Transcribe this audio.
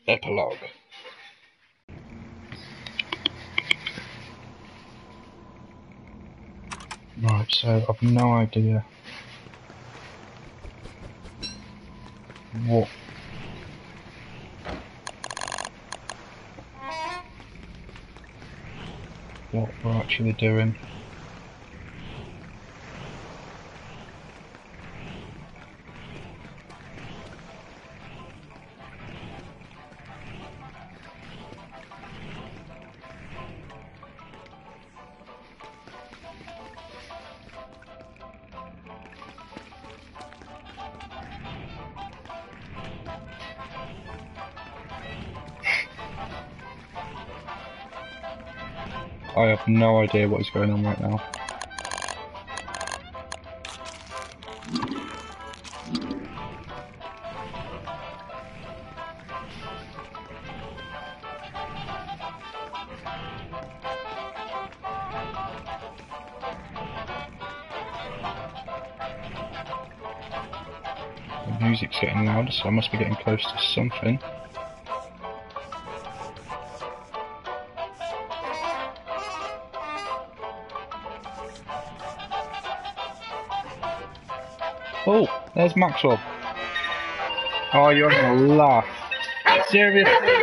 Epilogue. Right, so I've no idea what we're actually doing. I have no idea what is going on right now. The music's getting louder, so I must be getting close to something. Oh, there's Maxwell. Oh, you're gonna laugh. Seriously?